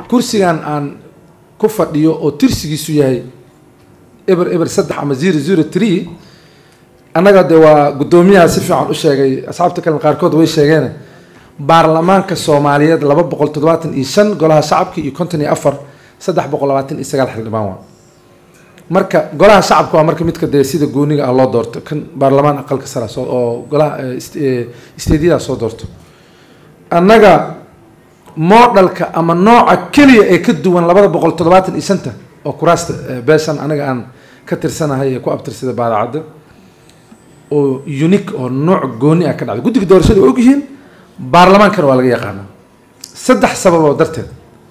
kursigan aan ku fadhiyo oo tirsigiisu yahay eber 3 ama 003 annaga de waa gudoomiyaha si fiican u sheegay asxaabta kale qaarkood way sheegeen baarlamaanka Soomaaliyeed 275 golaha shacabka iyo 54 329 xildhibaan waa marka golaha shacabka waa marka midka de sida gooniga ah loo doorto kan baarlamaan aqalka sare oo golaha isteediyada soo doorto annaga modelka ama nooca kaliya ee ka duwan 275 oo kuraasta beeshan anaga aan ka tirsanahay ku abtirsada baadacada oo unique oo nooc gooni ah ka dhacay guddiga doorashada og yihiin baarlamaankana waa laga yaqaanaa saddex sabab oo darteed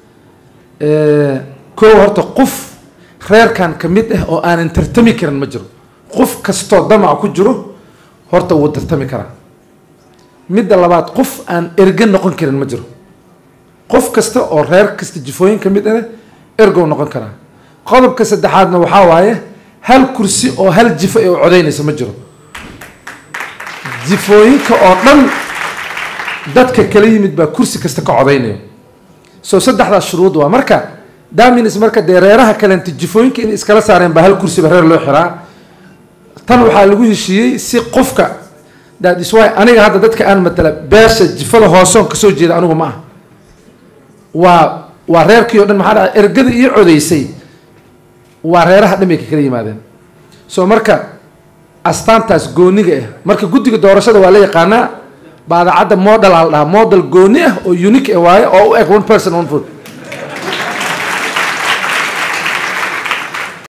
koo horta qof reerkan ka mid ah oo aan tartami karin ma jiro qof kastoo damac ku jiro horta wuu tartami karaa midda labaad qof aan erga noqon karin ma jiro qof kasta oo reer kasta jifooyin ka mid ah ergo noqon karaa qodobka saddexaadna waxaa waaye hal kursi oo hal jifo ay codeynaysa ma jiro jifooyinka oo dhan dadka kala yimid baa kursi kasta ka codeynayo soo saddexdaas shuruud waa marka daaminis marka dee reeraha kalenta jifooyinka in iskala saareen baa hal kursiba reer loo xiraa tan waxaa lagu heshiiyey si qofka that is why aniga hadda dadka aan matala beesha jifada hoosoon kasoo jeeda anigu ma ah waa reerkii oo dhan maxaa dhaca ergada iyo codeysay waa reeraha dhan bay ka kala yimaadeen soo marka astaantaas gooniga ah marka guddiga doorashada waa la yaqaanaa baadacadda model aa la dhahaa model gooni ah oo unique ah waaye oo u eg one person one vote